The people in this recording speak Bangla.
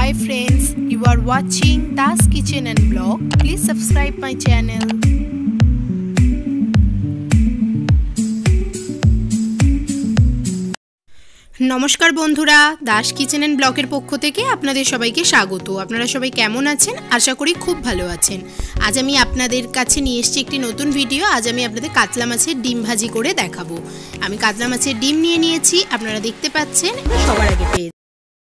Hi friends, you are watching daskitchen and blog. Please subscribe my channel. নমস্কার বন্ধুরা, দাস কিচেন এন্ড ব্লগের পক্ষ থেকে আপনাদের সবাইকে স্বাগত। আপনারা সবাই কেমন আছেন? আশা করি খুব ভালো আছেন। আজ আমি আপনাদের কাছে নিয়ে এসেছি একটি নতুন ভিডিও। আজ আমি আপনাদের কাতলা মাছের ডিম ভাজি করে দেখাবো। আমি কাতলা মাছের ডিম নিয়ে নিয়েছি, আপনারা দেখতে পাচ্ছেন। সবার আগে পেয়ে